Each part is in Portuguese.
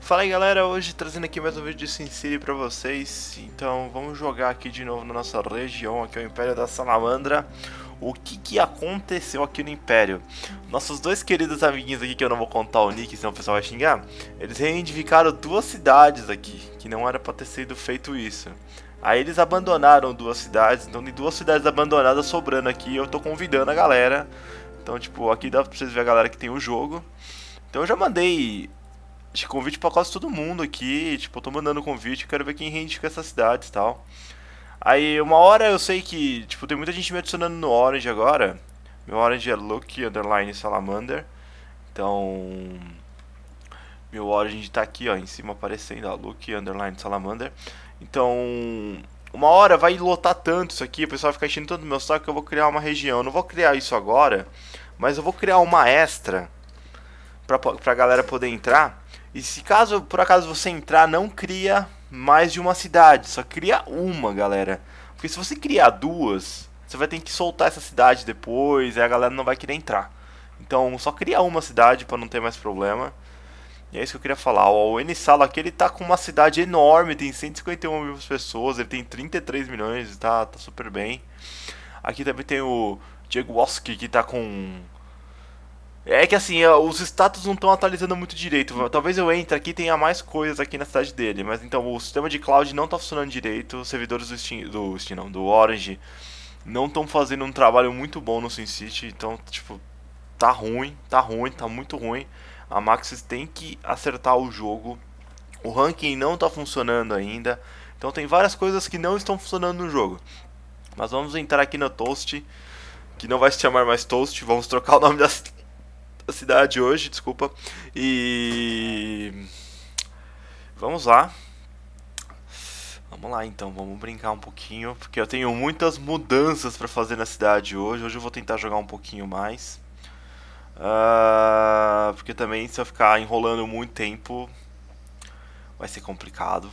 Fala aí galera, hoje trazendo aqui mais um vídeo de SimCity pra vocês. Então vamos jogar aqui de novo na nossa região, aqui é o Império da Salamandra. O que aconteceu aqui no Império? Nossos dois queridos amiguinhos aqui, que eu não vou contar o nick, senão o pessoal vai xingar. Eles reivindicaram duas cidades aqui, que não era pra ter sido feito isso. Aí eles abandonaram duas cidades, então tem duas cidades abandonadas sobrando aqui. Eu tô convidando a galera. Então tipo, aqui dá pra vocês verem a galera que tem o jogo. Então eu já mandei de convite pra quase todo mundo aqui, tipo, eu tô mandando convite, quero ver quem reivindica essas cidades e tal. Aí, uma hora eu sei que, tipo, tem muita gente me adicionando no Orange agora. Meu Orange é Lucky Underline Salamander. Então, meu Orange tá aqui, ó, em cima aparecendo, ó, Lucky Underline Salamander. Então, uma hora vai lotar tanto isso aqui, o pessoal vai ficar enchendo tanto meu saco que eu vou criar uma região. Eu não vou criar isso agora, mas eu vou criar uma extra pra galera poder entrar. E se caso, por acaso, você entrar, não cria mais de uma cidade, só cria uma, galera. Porque se você criar duas, você vai ter que soltar essa cidade depois, e a galera não vai querer entrar. Então, só cria uma cidade pra não ter mais problema. E é isso que eu queria falar. Ó, o N-Salo aqui, ele tá com uma cidade enorme, tem 151 mil pessoas, ele tem 33 milhões, tá super bem. Aqui também tem o Diegowski, que tá com... É que assim, os status não estão atualizando muito direito. Talvez eu entre aqui e tenha mais coisas aqui na cidade dele. Mas então o sistema de cloud não está funcionando direito. Os servidores do Orange não estão fazendo um trabalho muito bom no SimCity. Então, tipo, tá ruim, tá muito ruim. A Maxis tem que acertar o jogo. O ranking não está funcionando ainda. Então tem várias coisas que não estão funcionando no jogo. Mas vamos entrar aqui no Toast, que não vai se chamar mais Toast. Vamos trocar o nome da cidade hoje, desculpa. E vamos lá. Vamos lá então, vamos brincar um pouquinho, porque eu tenho muitas mudanças pra fazer na cidade hoje. Hoje eu vou tentar jogar um pouquinho mais. Porque também se eu ficar enrolando muito tempo vai ser complicado.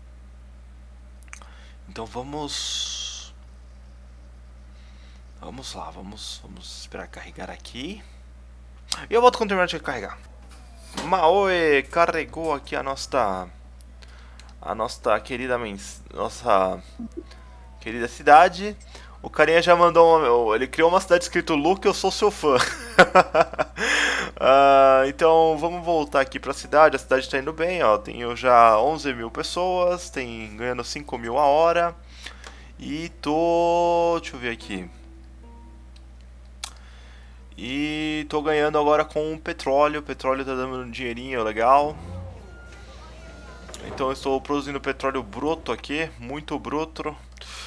Então vamos lá, vamos esperar carregar aqui. E eu volto quando terminar de carregar. Maoe carregou aqui a nossa querida cidade. O carinha já mandou ele criou uma cidade escrito Luke, eu sou seu fã. Então vamos voltar aqui pra cidade. A cidade tá indo bem, ó. Tenho já 11 mil pessoas, tem ganhando 5 mil a hora. E deixa eu ver aqui. E tô ganhando agora com o petróleo. O petróleo tá dando um dinheirinho legal. Então eu estou produzindo petróleo bruto aqui, muito bruto.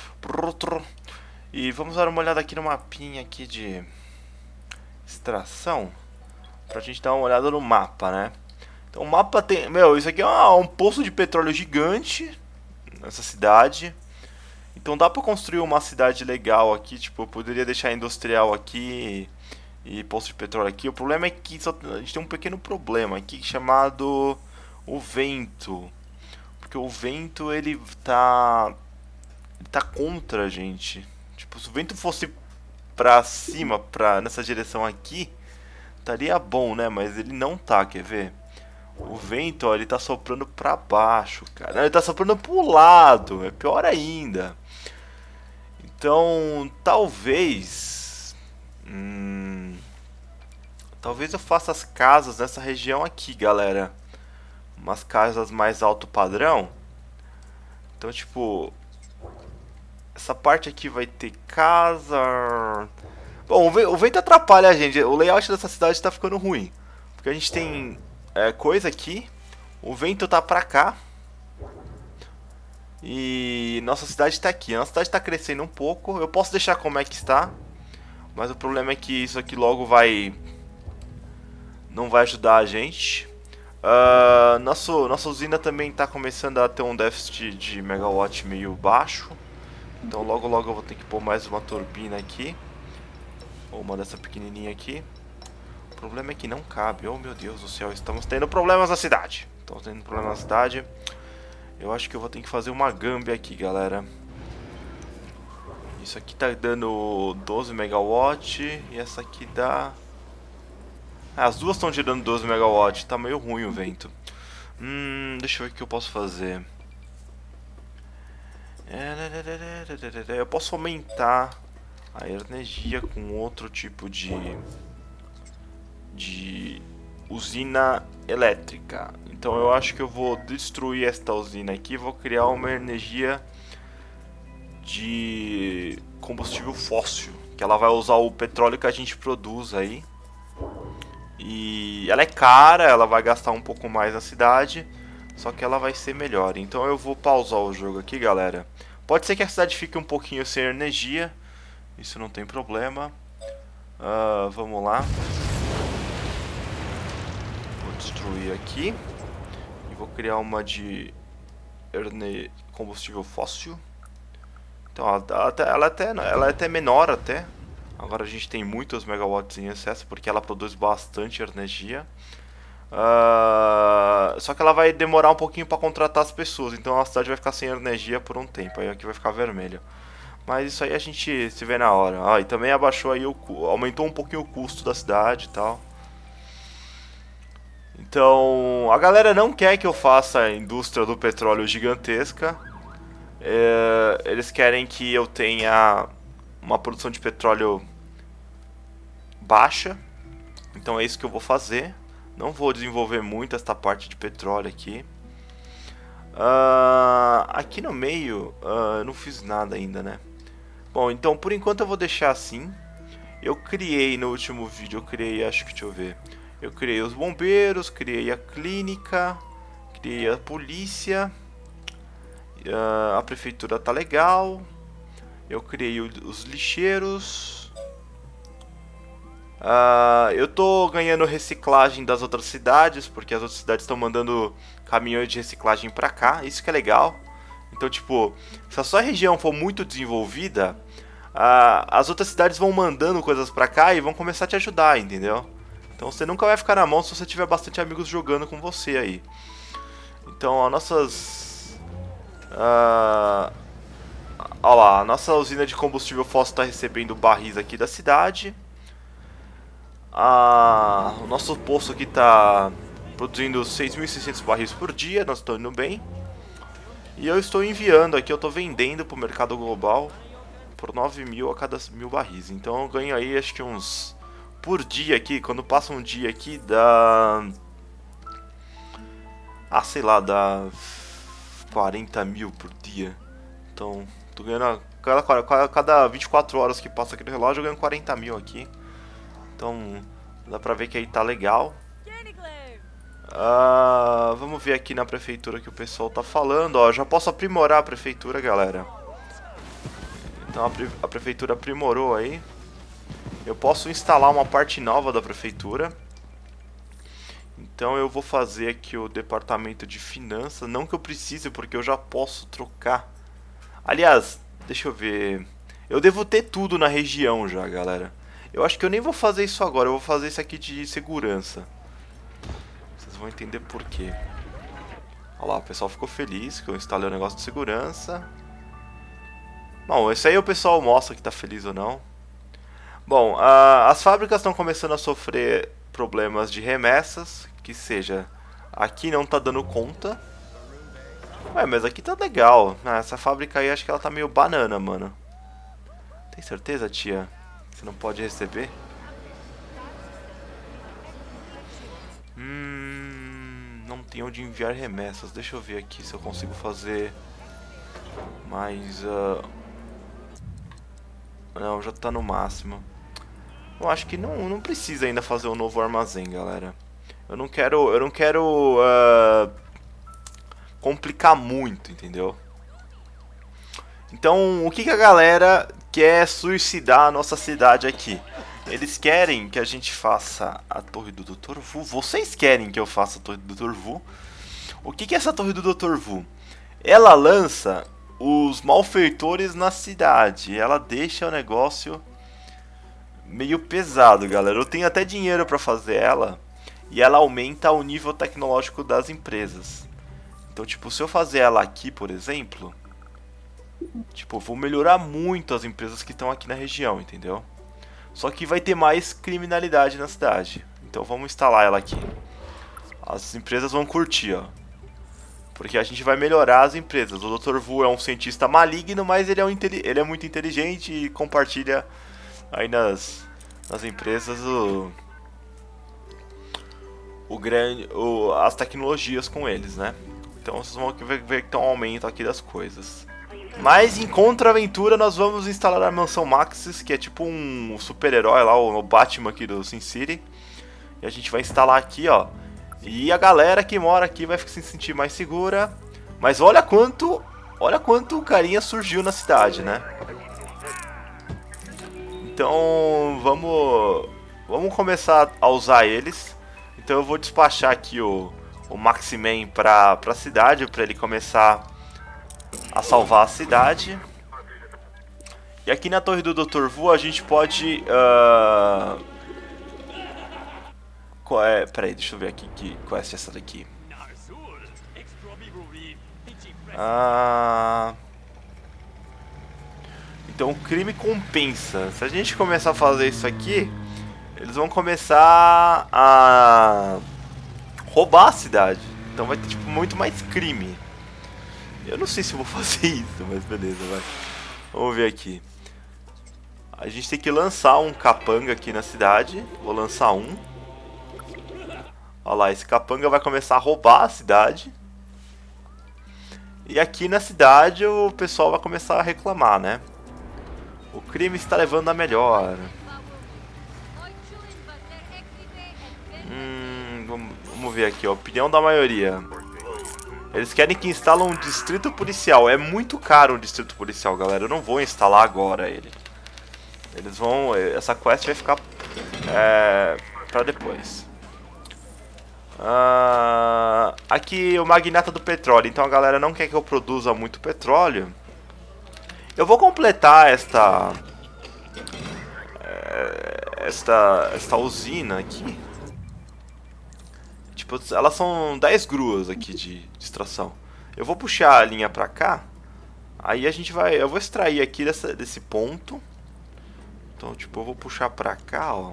E vamos dar uma olhada aqui no mapinha aqui de extração, pra gente dar uma olhada no mapa, né? Então o mapa tem, isso aqui é um poço de petróleo gigante nessa cidade. Então dá pra construir uma cidade legal aqui, tipo, eu poderia deixar industrial aqui e poço de petróleo aqui. O problema é que a gente tem um pequeno problema aqui chamado o vento. Porque o vento ele tá contra a gente. Tipo, se o vento fosse pra cima, nessa direção aqui, estaria bom, né? Mas ele não tá, quer ver? O vento, ó, ele tá soprando pra baixo, cara. Não, ele tá soprando pro lado, é pior ainda. Então, talvez eu faça as casas nessa região aqui, galera. Umas casas mais alto padrão. Então, tipo, essa parte aqui vai ter casa. Bom, o vento atrapalha a gente. O layout dessa cidade tá ficando ruim. Porque a gente tem coisa aqui. O vento tá pra cá. E nossa cidade tá aqui. A nossa cidade tá crescendo um pouco. Eu posso deixar como é que está. Mas o problema é que isso aqui logo não vai ajudar a gente. Nossa usina também está começando a ter um déficit de megawatt meio baixo. Então logo eu vou ter que pôr mais uma turbina aqui. Ou uma dessa pequenininha aqui. O problema é que não cabe. Oh meu Deus do céu, estamos tendo problemas na cidade. Eu acho que eu vou ter que fazer uma gambi aqui, galera. Isso aqui tá dando 12 megawatt. E essa aqui dá... as duas estão gerando 12 megawatts, tá meio ruim o vento. Deixa eu ver o que eu posso fazer. Eu posso aumentar a energia com outro tipo de usina elétrica. Então eu acho que eu vou destruir esta usina aqui e vou criar uma energia de combustível fóssil, que ela vai usar o petróleo que a gente produz aí. E ela é cara, ela vai gastar um pouco mais na cidade, só que ela vai ser melhor. Então eu vou pausar o jogo aqui, galera. Pode ser que a cidade fique um pouquinho sem energia, isso não tem problema. Vamos lá. Vou destruir aqui e vou criar uma de combustível fóssil. Então ela é até menor até. Agora a gente tem muitos megawatts em excesso porque ela produz bastante energia. Só que ela vai demorar um pouquinho para contratar as pessoas, então a cidade vai ficar sem energia por um tempo. Aí aqui vai ficar vermelho. Mas isso aí a gente se vê na hora. E também abaixou aí aumentou um pouquinho o custo da cidade e tal. Então, a galera não quer que eu faça a indústria do petróleo gigantesca. Eles querem que eu tenha uma produção de petróleo baixa. Então é isso que eu vou fazer. Não vou desenvolver muito esta parte de petróleo aqui. Aqui no meio, eu não fiz nada ainda, né? Bom, então por enquanto eu vou deixar assim. Eu criei no último vídeo, acho que, deixa eu ver. Eu criei os bombeiros, criei a clínica, criei a polícia. A prefeitura tá legal. Eu criei os lixeiros. Eu tô ganhando reciclagem das outras cidades, porque as outras cidades estão mandando caminhões de reciclagem pra cá. Isso que é legal. Então, tipo, se a sua região for muito desenvolvida, as outras cidades vão mandando coisas pra cá e vão começar a te ajudar, entendeu? Então você nunca vai ficar na mão se você tiver bastante amigos jogando com você aí. Então, as nossas... olha lá, a nossa usina de combustível fóssil está recebendo barris aqui da cidade. O nosso poço aqui está produzindo 6.600 barris por dia, nós estamos indo bem. E eu estou enviando aqui, eu estou vendendo para o mercado global por 9.000 a cada 1.000 barris. Então eu ganho aí acho que uns... Por dia aqui, quando passa um dia aqui, dá... sei lá, dá 40.000 por dia. Então, tô ganhando... Cada 24 horas que passa aqui no relógio, eu ganho 40.000 aqui. Então, dá pra ver que aí tá legal. Vamos ver aqui na prefeitura que o pessoal tá falando. Ó, já posso aprimorar a prefeitura, galera. Então a prefeitura aprimorou aí. Eu posso instalar uma parte nova da prefeitura. Então eu vou fazer aqui o departamento de finanças. Não que eu precise, porque eu já posso trocar. Aliás, deixa eu ver. Eu devo ter tudo na região já, galera. Eu acho que eu nem vou fazer isso agora. Eu vou fazer isso aqui de segurança. Vocês vão entender por quê. Olha lá, o pessoal ficou feliz que eu instalei o negócio de segurança. Bom, isso aí o pessoal mostra que tá feliz ou não. Bom, as fábricas estão começando a sofrer problemas de remessas, que seja, aqui não tá dando conta. Ué, mas aqui tá legal. Essa fábrica aí acho que ela tá meio banana, mano. Tem certeza, tia? Você não pode receber? Não tem onde enviar remessas. Deixa eu ver aqui se eu consigo fazer mais... Não, já tá no máximo. Eu acho que não precisa ainda fazer um novo armazém, galera. Eu não quero complicar muito, entendeu? Então, o que a galera quer suicidar a nossa cidade aqui? Eles querem que a gente faça a torre do Dr. Vu. Vocês querem que eu faça a torre do Dr. Vu. O que é essa torre do Dr. Vu? Ela lança os malfeitores na cidade. Ela deixa o negócio meio pesado, galera. Eu tenho até dinheiro pra fazer ela. E ela aumenta o nível tecnológico das empresas. Então, tipo, se eu fazer ela aqui, por exemplo, tipo, vou melhorar muito as empresas que estão aqui na região, entendeu? Só que vai ter mais criminalidade na cidade. Então vamos instalar ela aqui. As empresas vão curtir, ó. Porque a gente vai melhorar as empresas. O Dr. Wu é um cientista maligno, mas ele é muito inteligente e compartilha aí nas empresas as tecnologias com eles, né? Então vocês vão ver que tem um aumento aqui das coisas. Mas em Contra-Aventura nós vamos instalar a Mansão Maxis, que é tipo um super-herói lá, o Batman aqui do Sin City. E a gente vai instalar aqui, ó. E a galera que mora aqui vai se sentir mais segura. Mas olha quanto carinha surgiu na cidade, né? Então vamos começar a usar eles. Então eu vou despachar aqui o Maximan pra cidade, pra ele começar a salvar a cidade. E aqui na torre do Dr. Wu a gente pode... Peraí, deixa eu ver aqui que quest é essa daqui. Então o crime compensa. Se a gente começar a fazer isso aqui, eles vão começar a roubar a cidade. Então vai ter tipo muito mais crime. Eu não sei se eu vou fazer isso, mas beleza, vai. Vamos ver aqui. A gente tem que lançar um capanga aqui na cidade. Vou lançar um. Olha lá, esse capanga vai começar a roubar a cidade. E aqui na cidade o pessoal vai começar a reclamar, né? O crime está levando a melhor. Vamos ver aqui, ó. Opinião da maioria. Eles querem que instale um distrito policial. É muito caro um distrito policial, galera. Eu não vou instalar agora ele. Eles vão... Essa quest vai ficar pra depois. Aqui o magnata do petróleo. Então a galera não quer que eu produza muito petróleo. Eu vou completar esta usina aqui. Tipo, elas são 10 gruas aqui de extração. Eu vou puxar a linha pra cá. Aí a gente vai... Eu vou extrair aqui desse ponto. Então, tipo, eu vou puxar pra cá, ó.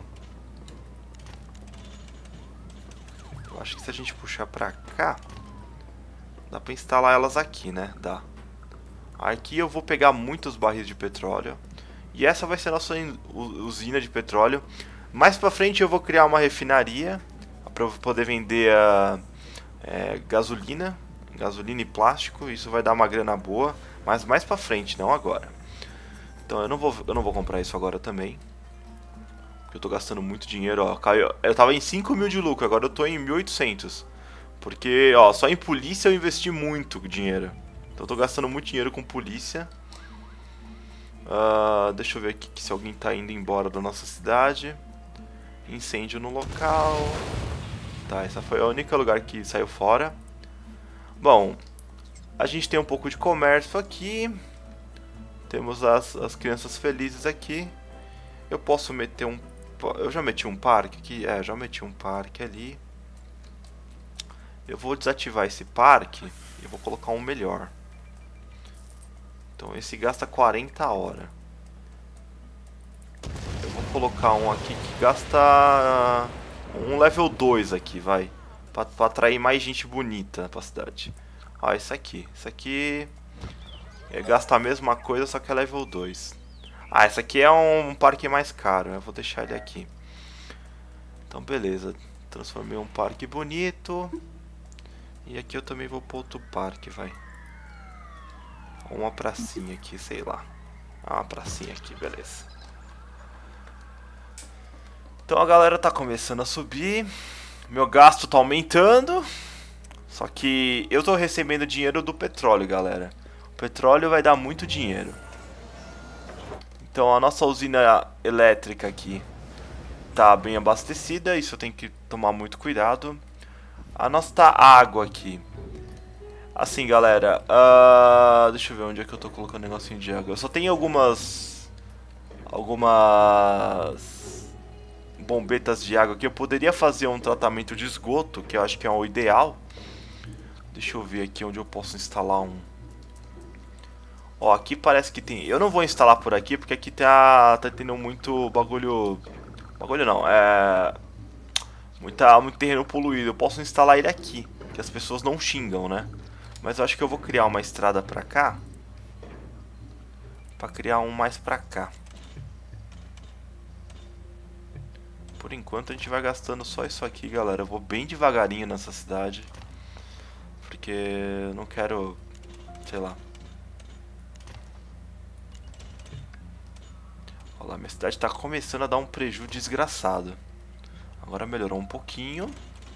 Eu acho que se a gente puxar pra cá, dá pra instalar elas aqui, né? Dá. Aqui eu vou pegar muitos barris de petróleo. E essa vai ser a nossa usina de petróleo. Mais pra frente eu vou criar uma refinaria para poder vender gasolina e plástico. Isso vai dar uma grana boa, mas mais pra frente, não agora. Então eu não vou comprar isso agora também. Eu tô gastando muito dinheiro, ó. Eu tava em 5 mil de lucro, agora eu tô em 1.800. Porque, ó, só em polícia eu investi muito dinheiro. Então eu tô gastando muito dinheiro com polícia. Deixa eu ver aqui se alguém tá indo embora da nossa cidade. Incêndio no local. Tá, essa foi a única lugar que saiu fora. Bom, a gente tem um pouco de comércio aqui. Temos as crianças felizes aqui. Eu posso meter um... Eu já meti um parque aqui? Já meti um parque ali. Eu vou desativar esse parque e vou colocar um melhor. Então esse gasta 40 horas. Eu vou colocar um aqui que gasta um level 2 aqui, vai. Pra atrair mais gente bonita pra cidade. Ó, esse aqui. Esse aqui gasta a mesma coisa, só que é level 2. Esse aqui é um parque mais caro. Eu vou deixar ele aqui. Então beleza. Transformei um parque bonito. E aqui eu também vou pôr outro parque, vai. Uma pracinha aqui, sei lá. Uma pracinha aqui, beleza. Então a galera tá começando a subir. Meu gasto tá aumentando. Só que eu tô recebendo dinheiro do petróleo, galera. O petróleo vai dar muito dinheiro. Então a nossa usina elétrica aqui tá bem abastecida. Isso eu tenho que tomar muito cuidado. A nossa água aqui. Assim, galera, deixa eu ver onde é que eu tô colocando o negocinho de água. Eu só tenho algumas bombetas de água aqui. Eu poderia fazer um tratamento de esgoto, que eu acho que é o ideal. Deixa eu ver aqui onde eu posso instalar um. Ó, aqui parece que tem... Eu não vou instalar por aqui, porque aqui tá tendo muito bagulho... Bagulho não, muito terreno poluído. Eu posso instalar ele aqui, que as pessoas não xingam, né? Mas eu acho que eu vou criar uma estrada pra cá. Pra criar um mais pra cá. Por enquanto a gente vai gastando só isso aqui, galera. Eu vou bem devagarinho nessa cidade. Porque eu não quero... sei lá. Olha lá, minha cidade tá começando a dar um prejuízo desgraçado. Agora melhorou um pouquinho.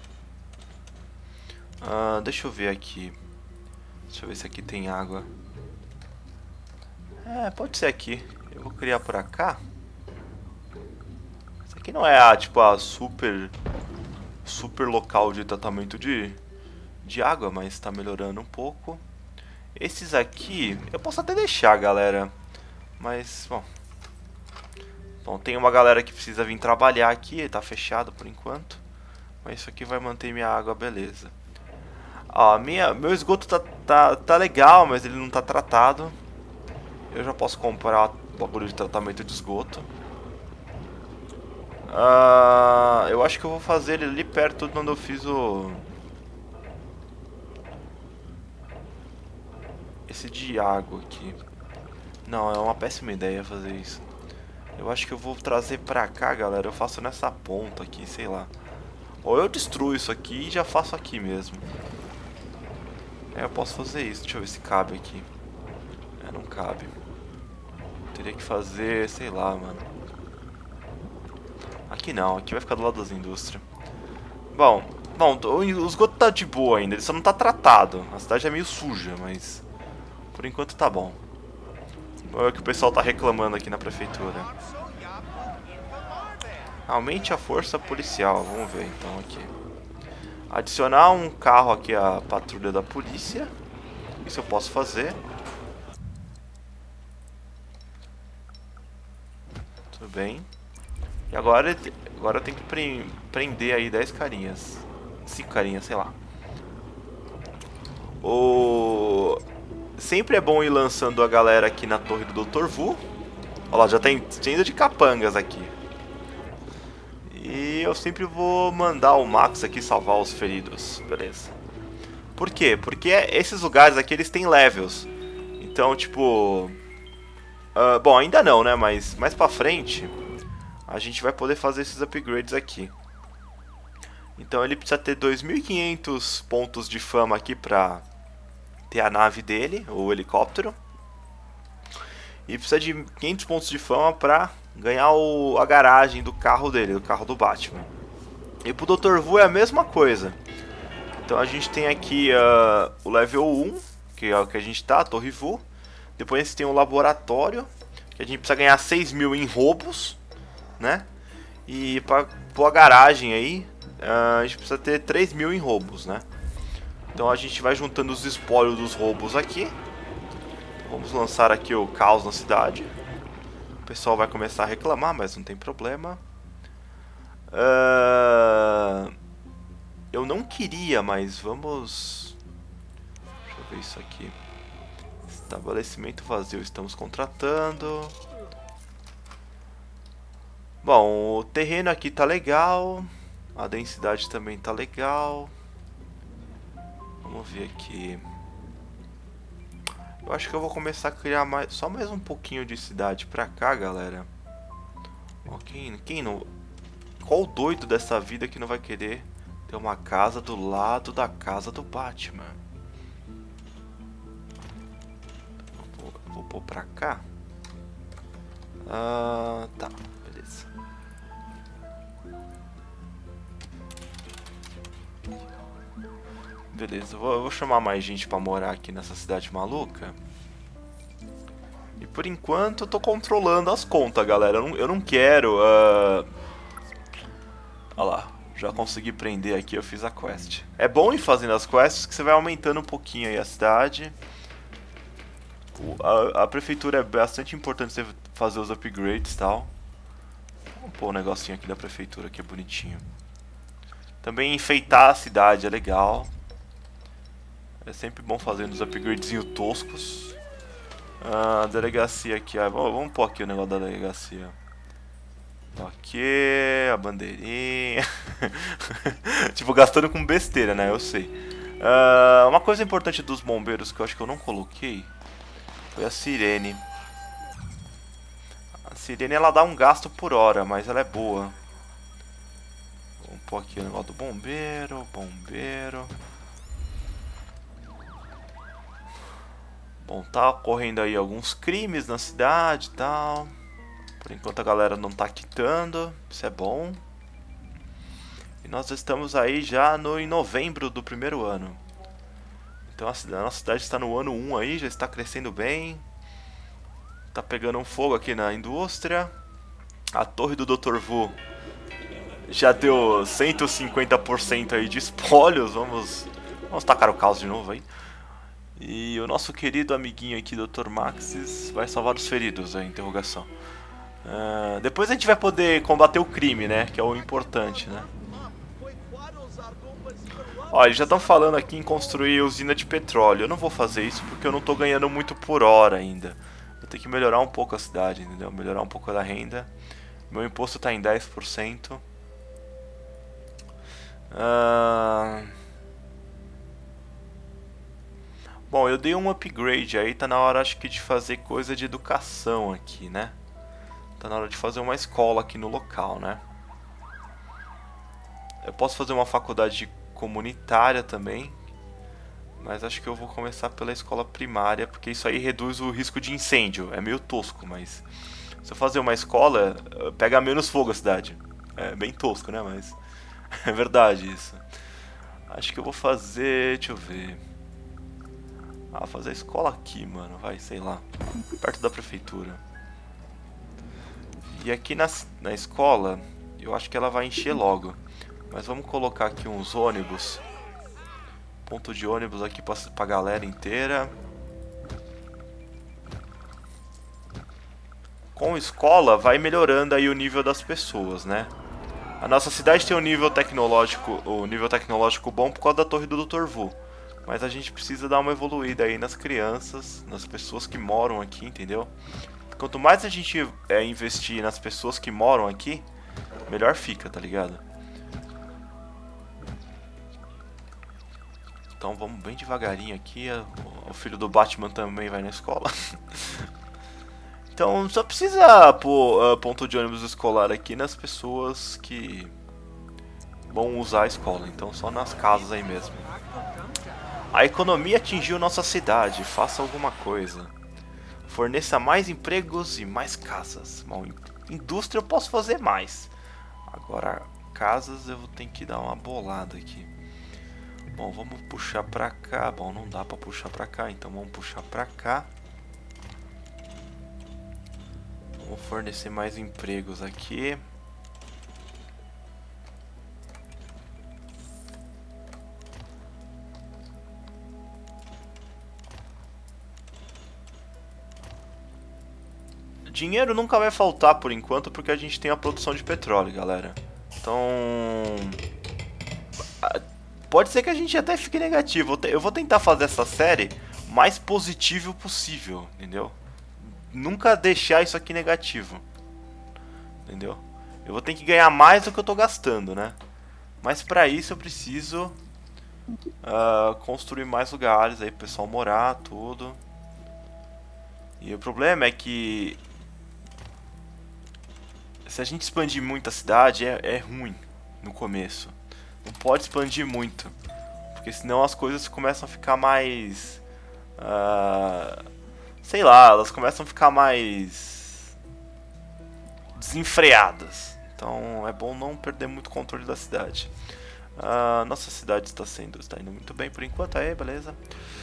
Deixa eu ver aqui. Deixa eu ver se aqui tem água. Pode ser aqui. Eu vou criar por cá. Isso aqui não é tipo a super local de tratamento de água, mas tá melhorando um pouco. Esses aqui eu posso até deixar, galera. Mas, bom, tem uma galera que precisa vir trabalhar aqui, tá fechado por enquanto. Mas isso aqui vai manter minha água, beleza. Ó, meu esgoto tá legal, mas ele não tá tratado. Eu já posso comprar o bagulho de tratamento de esgoto. Eu acho que eu vou fazer ele ali perto de onde eu fiz esse de água aqui. Não, é uma péssima ideia fazer isso. Eu acho que eu vou trazer pra cá, galera. Eu faço nessa ponta aqui, sei lá. Ou eu destruo isso aqui e já faço aqui mesmo. Eu posso fazer isso. Deixa eu ver se cabe aqui. Não cabe. Teria que fazer, sei lá, mano. Aqui não, aqui vai ficar do lado das indústrias. Bom, o esgoto tá de boa ainda, ele só não tá tratado. A cidade é meio suja, mas por enquanto tá bom. É o que o pessoal tá reclamando aqui na prefeitura. Aumente a força policial, vamos ver então aqui. Adicionar um carro aqui à patrulha da polícia. Isso eu posso fazer. Tudo bem. E agora eu tenho que prender aí 10 carinhas. 5 carinhas, sei lá. Sempre é bom ir lançando a galera aqui na torre do Dr. Vu. Olha lá, já tem tenda de capangas aqui. E eu sempre vou mandar o Max aqui salvar os feridos. Beleza. Por quê? Porque esses lugares aqui, eles têm levels. Então, tipo... bom, ainda não, né? Mas mais pra frente, a gente vai poder fazer esses upgrades aqui. Então ele precisa ter 2.500 pontos de fama aqui pra ter a nave dele, o helicóptero. E precisa de 500 pontos de fama pra ganhar a garagem do carro dele, do carro do Batman. E pro Dr. Vu é a mesma coisa. Então a gente tem aqui o level 1, que é o que a gente tá, a Torre Vu. Depois a gente tem o laboratório, que a gente precisa ganhar 6.000 em roubos, né? E pra pôr a garagem aí, a gente precisa ter 3.000 em roubos, né? Então a gente vai juntando os espólios dos roubos aqui. Então, vamos lançar aqui o caos na cidade. O pessoal vai começar a reclamar, mas não tem problema. Eu não queria, mas vamos... Deixa eu ver isso aqui. Estabelecimento vazio, estamos contratando. Bom, o terreno aqui tá legal. A densidade também tá legal. Vamos ver aqui. Eu acho que eu vou começar a criar só mais um pouquinho de cidade pra cá, galera. Ó, quem não... Qual doido dessa vida que não vai querer ter uma casa do lado da casa do Batman? Vou pôr pra cá. Tá, beleza. Beleza, eu vou chamar mais gente pra morar aqui nessa cidade maluca. E por enquanto eu tô controlando as contas, galera. Eu não quero... Olha lá, já consegui prender aqui, eu fiz a quest. É bom ir fazendo as quests que você vai aumentando um pouquinho aí a cidade. A prefeitura é bastante importante você fazer os upgrades e tal. Vamos pôr um negocinho aqui da prefeitura que é bonitinho. Também enfeitar a cidade é legal. É sempre bom fazendo os upgradezinhos toscos. A delegacia aqui, vamos pôr aqui o negócio da delegacia. Aqui, a bandeirinha. Tipo, gastando com besteira, né? Eu sei. Uma coisa importante dos bombeiros que eu acho que eu não coloquei foi a sirene. A sirene ela dá um gasto por hora, mas ela é boa. Vamos pôr aqui o negócio do bombeiro, bombeiro. Bom, tá ocorrendo aí alguns crimes na cidade e tal. Por enquanto a galera não tá quitando, isso é bom. E nós estamos aí já em novembro do primeiro ano. Então a nossa cidade está no ano 1 aí, já está crescendo bem. Tá pegando um fogo aqui na indústria. A torre do Dr. Vu já deu 150% aí de espólios. Vamos tacar o caos de novo aí. E o nosso querido amiguinho aqui, Dr. Maxis, vai salvar os feridos, a interrogação. Depois a gente vai poder combater o crime, né? Que é o importante, né? Ó, eles já estão falando aqui em construir usina de petróleo. Eu não vou fazer isso porque eu não tô ganhando muito por hora ainda. Vou ter que melhorar um pouco a cidade, entendeu? Melhorar um pouco da renda. Meu imposto tá em 10%. Bom, eu dei um upgrade aí, tá na hora acho que de fazer coisa de educação aqui, né? Tá na hora de fazer uma escola aqui no local, né? Eu posso fazer uma faculdade comunitária também, mas acho que eu vou começar pela escola primária, porque isso aí reduz o risco de incêndio. É meio tosco, mas se eu fazer uma escola, pega menos fogo a cidade. É bem tosco, né? Mas é verdade isso. Acho que eu vou fazer... deixa eu ver... fazer a escola aqui, mano. Vai, sei lá. Perto da prefeitura. E aqui na escola, eu acho que ela vai encher logo. Mas vamos colocar aqui uns ônibus. Ponto de ônibus aqui pra galera inteira. Com escola, vai melhorando aí o nível das pessoas, né? A nossa cidade tem um nível tecnológico bom por causa da torre do Dr. Vu. Mas a gente precisa dar uma evoluída aí nas crianças, nas pessoas que moram aqui, entendeu? Quanto mais a gente investir nas pessoas que moram aqui, melhor fica, tá ligado? Então vamos bem devagarinho aqui. O filho do Batman também vai na escola. Então só precisa pôr ponto de ônibus escolar aqui nas pessoas que vão usar a escola. Então só nas casas aí mesmo. A economia atingiu nossa cidade. Faça alguma coisa. Forneça mais empregos e mais casas. Bom, indústria eu posso fazer mais. Agora casas eu vou ter que dar uma bolada aqui. Bom, vamos puxar pra cá. Bom, não dá pra puxar pra cá, então vamos puxar pra cá. Vamos fornecer mais empregos aqui. Dinheiro nunca vai faltar por enquanto, porque a gente tem a produção de petróleo, galera. Então... pode ser que a gente até fique negativo. Eu vou tentar fazer essa série mais positivo possível, entendeu? Nunca deixar isso aqui negativo, entendeu? Eu vou ter que ganhar mais do que eu tô gastando, né? Mas pra isso eu preciso construir mais lugares aí pro pessoal morar, tudo. E o problema é que se a gente expandir muito a cidade, é ruim no começo. Não pode expandir muito, porque senão as coisas começam a ficar mais... sei lá, elas começam a ficar mais desenfreadas. Então é bom não perder muito controle da cidade. Nossa cidade está indo muito bem por enquanto, aí, beleza.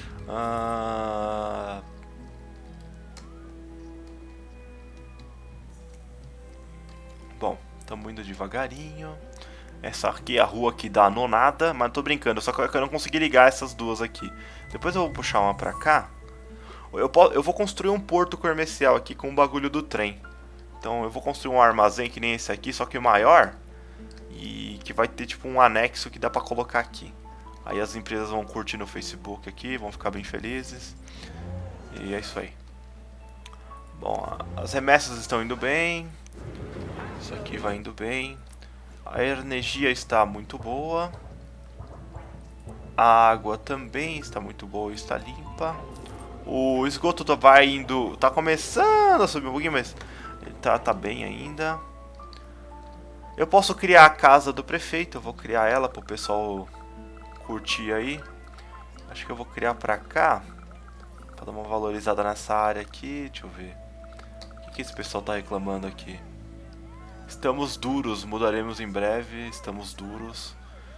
Bom, estamos indo devagarinho. Essa aqui é a rua que dá a nonada, mas não tô brincando, só que eu não consegui ligar essas duas aqui. Depois eu vou puxar uma pra cá. Eu vou construir um porto comercial aqui com o bagulho do trem. Então eu vou construir um armazém que nem esse aqui, só que maior. E que vai ter tipo um anexo que dá pra colocar aqui. Aí as empresas vão curtir no Facebook aqui, vão ficar bem felizes. E é isso aí. Bom, as remessas estão indo bem. Isso aqui vai indo bem. A energia está muito boa. A água também está muito boa, está limpa. O esgoto vai indo, tá começando a subir um pouquinho, mas ele tá bem ainda. Eu posso criar a casa do prefeito, eu vou criar ela pro pessoal curtir aí. Acho que eu vou criar pra cá, pra dar uma valorizada nessa área aqui. Deixa eu ver. O que esse pessoal tá reclamando aqui? Estamos duros, mudaremos em breve, estamos duros.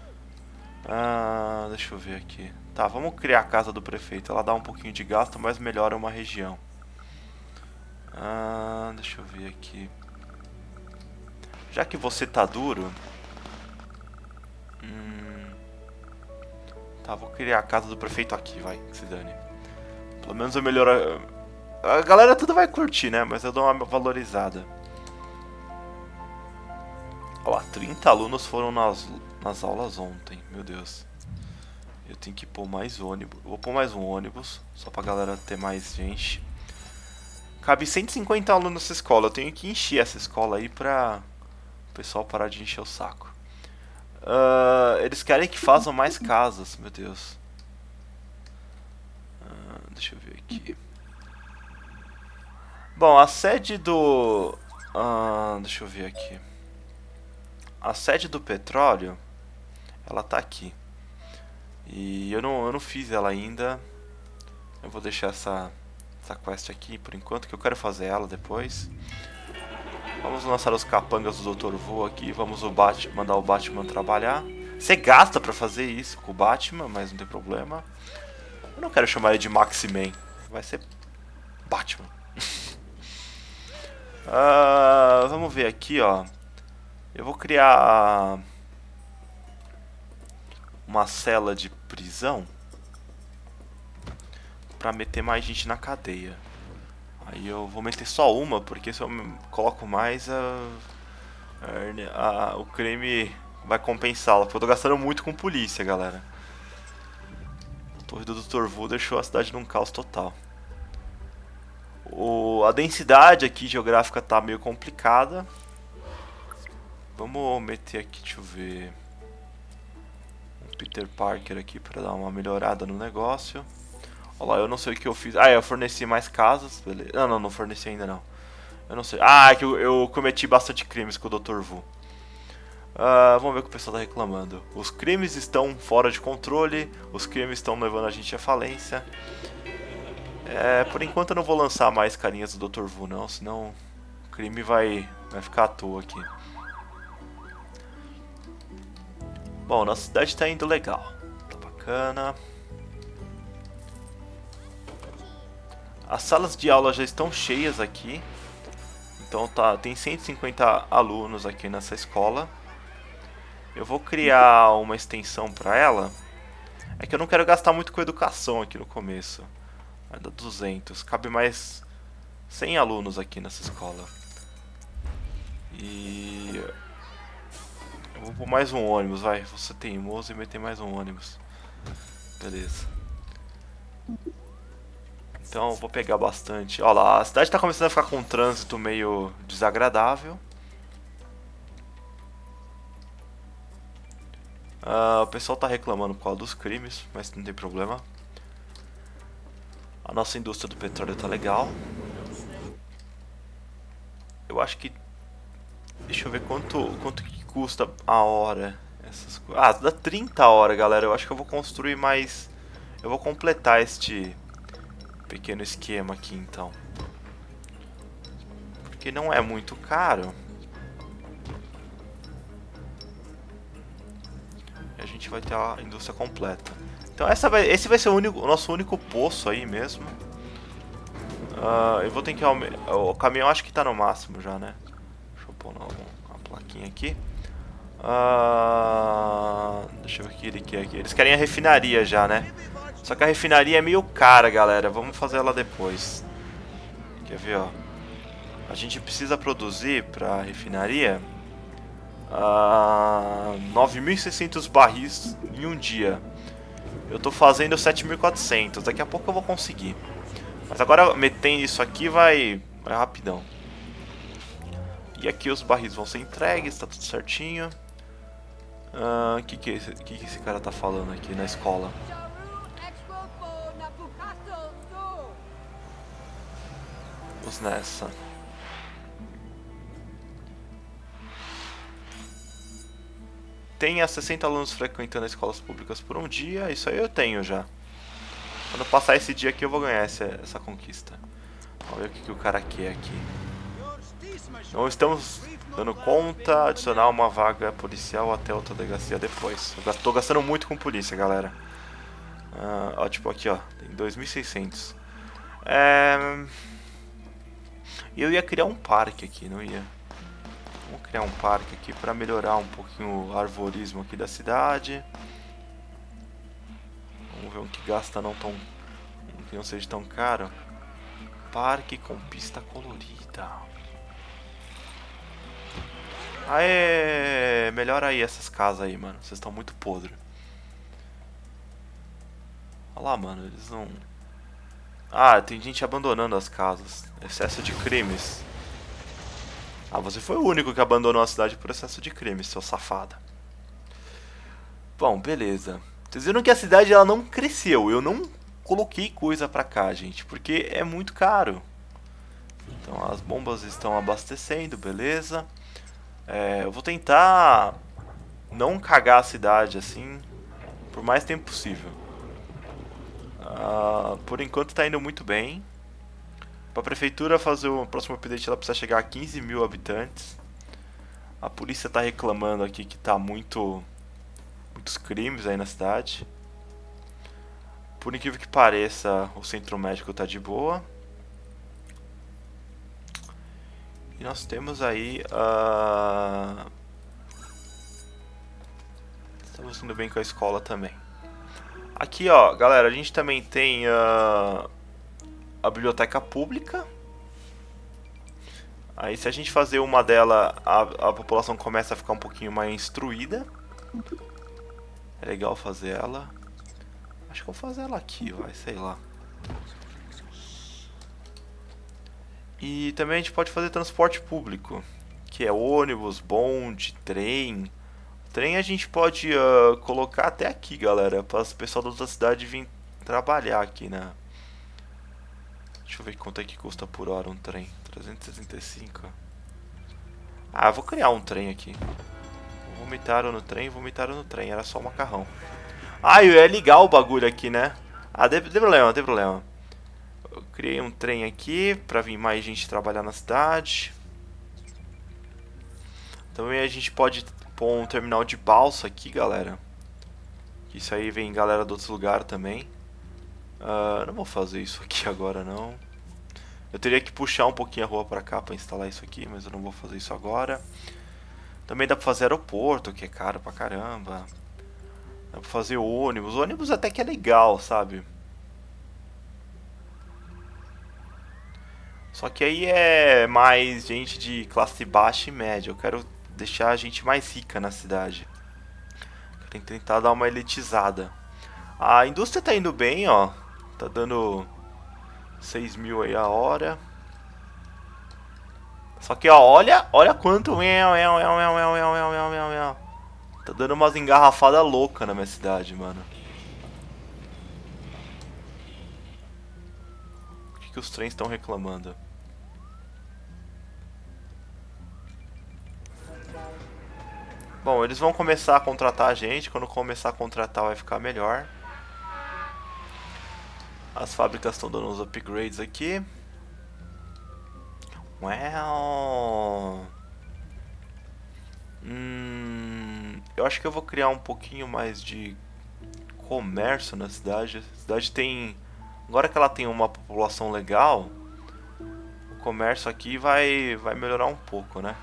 Deixa eu ver aqui. Tá, vamos criar a casa do prefeito. Ela dá um pouquinho de gasto, mas melhora uma região. Deixa eu ver aqui. Já que você tá duro... Tá, vou criar a casa do prefeito aqui, vai, que se dane. Pelo menos eu melhoro... A galera tudo vai curtir, né? Mas eu dou uma valorizada. Ó, 30 alunos foram nas aulas ontem, meu Deus. Eu tenho que pôr mais ônibus. Vou pôr mais um ônibus, só pra galera ter mais gente. Cabe 150 alunos nessa escola. Eu tenho que encher essa escola aí pra o pessoal parar de encher o saco. Eles querem que façam mais casas, meu Deus. Deixa eu ver aqui. Bom, a sede do... deixa eu ver aqui. A sede do petróleo, ela tá aqui. E eu não fiz ela ainda. Eu vou deixar essa quest aqui por enquanto, que eu quero fazer ela depois. Vamos lançar os capangas do Dr. Wu aqui. Vamos mandar o Batman trabalhar. Você gasta pra fazer isso com o Batman, mas não tem problema. Eu não quero chamar ele de Maximan. Vai ser Batman. Vamos ver aqui, ó. Eu vou criar uma cela de prisão pra meter mais gente na cadeia. Aí eu vou meter só uma, porque se eu coloco mais, o crime vai compensá-la. Porque eu tô gastando muito com polícia, galera. A torre do Dr. Wu deixou a cidade num caos total. A densidade aqui geográfica tá meio complicada. Vamos meter aqui, deixa eu ver, um Peter Parker aqui pra dar uma melhorada no negócio. Olha lá, eu não sei o que eu fiz. Eu forneci mais casas, beleza. Não forneci ainda não. Eu não sei. É que eu cometi bastante crimes com o Dr. Wu. Vamos ver o que o pessoal tá reclamando. Os crimes estão fora de controle. Os crimes estão levando a gente à falência. Por enquanto eu não vou lançar mais carinhas do Dr. Wu não, senão o crime vai ficar à toa aqui. Bom, nossa cidade tá indo legal. Tá bacana. As salas de aula já estão cheias aqui. Então tem 150 alunos aqui nessa escola. Eu vou criar uma extensão para ela. É que eu não quero gastar muito com educação aqui no começo. Vai dar 200. Cabe mais 100 alunos aqui nessa escola. E... eu vou pôr mais um ônibus, vai. Vou ser teimoso e meter mais um ônibus. Beleza. Então eu vou pegar bastante. Olha lá, a cidade está começando a ficar com um trânsito meio desagradável. O pessoal está reclamando por causa dos crimes, mas não tem problema. A nossa indústria do petróleo tá legal. Eu acho que... deixa eu ver quanto que custa a hora. Essas coisas. Dá 30 horas, galera. Eu acho que eu vou construir mais... eu vou completar este pequeno esquema aqui, então. Porque não é muito caro. E a gente vai ter a indústria completa. Então esse vai ser o nosso único poço aí mesmo. Eu vou ter que aumentar... o caminhão acho que tá no máximo já, né? Deixa eu pôr uma plaquinha aqui. Deixa eu ver o que ele quer aqui. Eles querem a refinaria já, né? Só que a refinaria é meio cara, galera. Vamos fazer ela depois. Quer ver, ó? A gente precisa produzir pra refinaria 9.600 barris em um dia. Eu tô fazendo 7.400. Daqui a pouco eu vou conseguir. Mas agora metendo isso aqui vai rapidão. E aqui os barris vão ser entregues, tá tudo certinho. Que esse cara tá falando aqui na escola? Vamos nessa. Tenha 60 alunos frequentando as escolas públicas por um dia. Isso aí eu tenho já. Quando passar esse dia aqui eu vou ganhar essa conquista. Vamos ver o que o cara quer aqui. Não estamos dando conta. Adicionar uma vaga policial até outra delegacia depois. Eu tô gastando muito com polícia, galera. Ó, tipo aqui, ó. Tem 2.600. Eu ia criar um parque aqui, não ia? Vamos criar um parque aqui para melhorar um pouquinho o arvorismo aqui da cidade. Vamos ver um que gasta um que não seja tão caro. Parque com pista colorida. Aê! Melhora aí essas casas aí, mano. Vocês estão muito podres. Olha lá, mano. Eles não... Ah, tem gente abandonando as casas. Excesso de crimes. Ah, você foi o único que abandonou a cidade por excesso de crimes, seu safado. Bom, beleza. Vocês viram que a cidade ela não cresceu. Eu não coloquei coisa pra cá, gente, porque é muito caro. Então as bombas estão abastecendo, beleza. Eu vou tentar não cagar a cidade assim por mais tempo possível. Por enquanto tá indo muito bem. Para a prefeitura fazer o próximo update ela precisa chegar a 15 mil habitantes. A polícia tá reclamando aqui que tá muitos crimes aí na cidade. Por incrível que pareça, o centro médico tá de boa. E nós temos aí... Estamos indo bem com a escola também. Aqui, ó, galera, a gente também tem a biblioteca pública. Aí se a gente fazer uma dela, a população começa a ficar um pouquinho mais instruída. É legal fazer ela. Acho que eu vou fazer ela aqui, vai, sei lá. E também a gente pode fazer transporte público, que é ônibus, bonde, trem. Trem a gente pode colocar até aqui, galera, para o pessoal da outra cidade vir trabalhar aqui, né? Deixa eu ver quanto é que custa por hora um trem. 365. Ah, vou criar um trem aqui. Vomitaram no trem, vomitaram no trem. Era só macarrão. Ah, eu ia ligar o bagulho aqui, né? Ah, tem problema, tem problema. Eu criei um trem aqui pra vir mais gente trabalhar na cidade. Também a gente pode pôr um terminal de balsa aqui, galera. Isso aí vem galera de outros lugares também. Não vou fazer isso aqui agora, não. Eu teria que puxar um pouquinho a rua pra cá pra instalar isso aqui, mas eu não vou fazer isso agora. Também dá pra fazer aeroporto, que é caro pra caramba. Dá pra fazer ônibus. Ônibus até que é legal, sabe? Só que aí é mais gente de classe baixa e média. Eu quero deixar a gente mais rica na cidade. Quero tentar dar uma elitizada. A indústria tá indo bem, ó. Tá dando 6 mil aí a hora. Só que, ó, olha quanto... Tá dando umas engarrafadas loucas na minha cidade, mano. O que os trens estão reclamando? Bom, eles vão começar a contratar a gente. Quando começar a contratar vai ficar melhor. As fábricas estão dando uns upgrades aqui. Uau! Eu acho que eu vou criar um pouquinho mais de comércio na cidade. A cidade tem... Agora que ela tem uma população legal, o comércio aqui vai melhorar um pouco, né?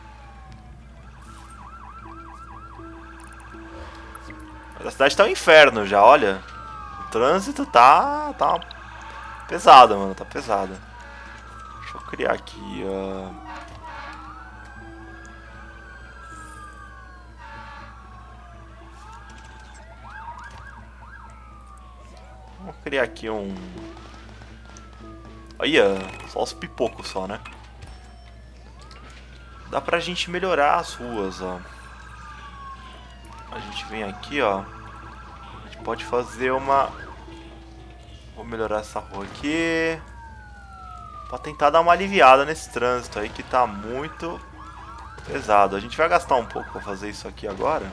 Mas a cidade tá um inferno já, olha. O trânsito tá pesado, mano, tá pesado. Deixa eu criar aqui, Vamos criar aqui um... Olha, só os pipocos só, né? Dá pra gente melhorar as ruas, ó. a gente vem aqui, ó. A gente pode fazer uma... Vou melhorar essa rua aqui. Pra tentar dar uma aliviada nesse trânsito aí que tá muito pesado. A gente vai gastar um pouco pra fazer isso aqui agora.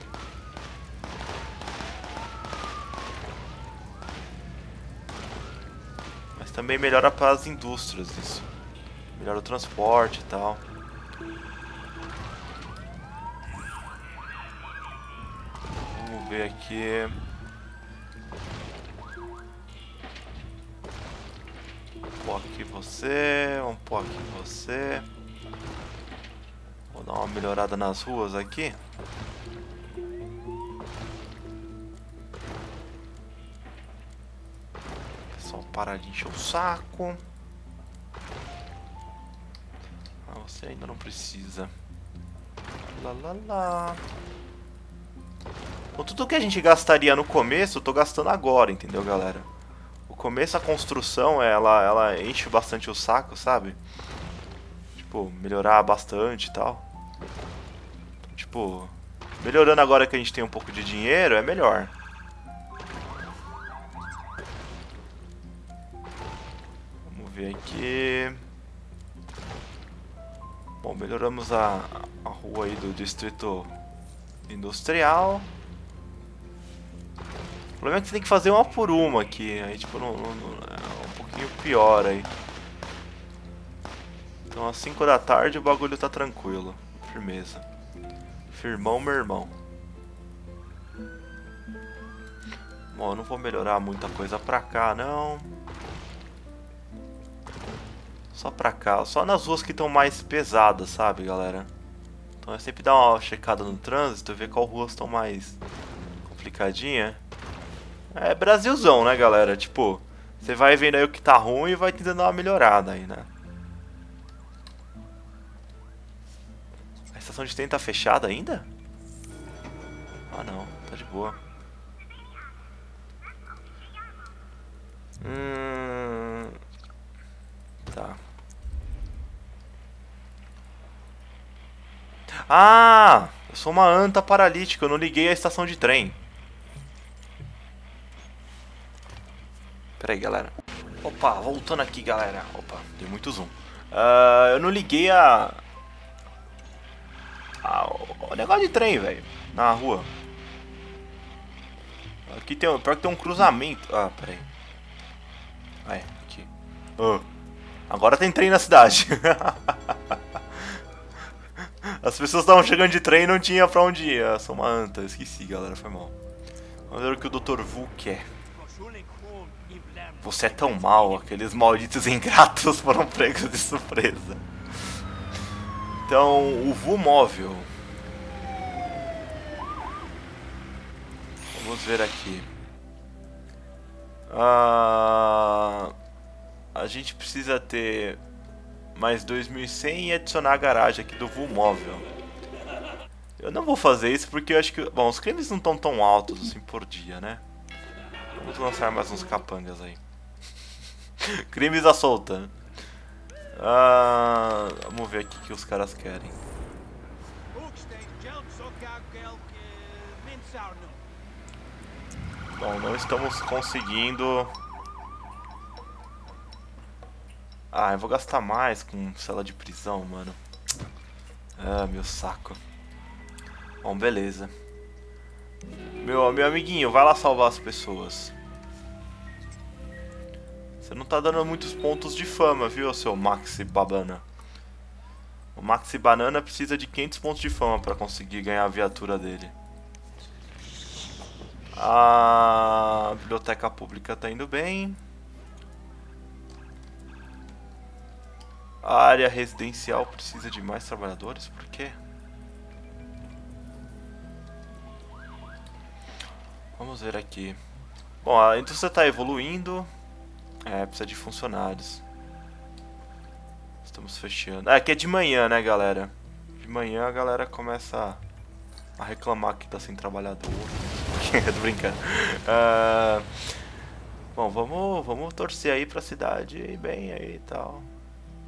Mas também melhora para as indústrias isso. Melhora o transporte e tal. Vamos ver aqui. Vou pôr aqui você, vamos pôr aqui você. Vou dar uma melhorada nas ruas aqui. Só parar de encher o saco. Ah, você ainda não precisa. Lá, lá, lá. Então, tudo que a gente gastaria no começo, eu tô gastando agora, entendeu, galera? O começo, a construção, ela enche bastante o saco, sabe? Tipo, melhorar bastante e tal. Então, tipo, melhorando agora que a gente tem um pouco de dinheiro, é melhor. Vamos ver aqui. Bom, melhoramos a rua aí do distrito industrial. O problema é que você tem que fazer uma por uma aqui. Aí tipo, é um pouquinho pior aí. Então às 5 da tarde o bagulho tá tranquilo. Firmeza. Firmão, meu irmão. Bom, eu não vou melhorar muita coisa pra cá, não. Só pra cá. Só nas ruas que estão mais pesadas, sabe, galera? Então é sempre dar uma checada no trânsito, ver qual ruas estão mais complicadinha. É Brasilzão, né, galera? Tipo, você vai vendo aí o que tá ruim e vai tentando dar uma melhorada aí, né? A estação de trem tá fechada ainda? Ah, não. Tá de boa. Tá. Ah! Eu sou uma anta paralítica, eu não liguei a estação de trem. Pera aí, galera. Opa, voltando aqui, galera. Opa, tem muito zoom. Eu não liguei o negócio de trem, velho, na rua. Aqui tem, pior que tem um cruzamento. Ah, pera aí. Aí, aqui. Agora tem trem na cidade. As pessoas estavam chegando de trem e não tinha pra onde ir. Eu sou uma anta, esqueci, galera, foi mal. Vamos ver o que o Dr. Vu quer. Você é tão mal, aqueles malditos ingratos foram pegos de surpresa. Então, o Vu móvel. Vamos ver aqui. A gente precisa ter mais 2100 e adicionar a garagem aqui do Vu móvel. Eu não vou fazer isso porque eu acho que... Bom, os crimes não estão tão altos assim por dia, né? Vamos lançar mais uns capangas aí. Crimes à solta. Vamos ver aqui o que os caras querem. Bom, não estamos conseguindo... eu vou gastar mais com cela de prisão, mano. Meu saco. Bom, beleza. Meu amiguinho, vai lá salvar as pessoas. Você não tá dando muitos pontos de fama, viu, seu Maxi Banana? O Maxi Banana precisa de 500 pontos de fama pra conseguir ganhar a viatura dele. A biblioteca pública tá indo bem. A área residencial precisa de mais trabalhadores? Por quê? Vamos ver aqui. Bom, a indústria está evoluindo. Precisa de funcionários. Estamos fechando. Aqui é de manhã, né, galera? De manhã a galera começa a reclamar que tá sem trabalhador. Tô brincando. Bom, vamos torcer aí pra cidade ir bem aí e tal.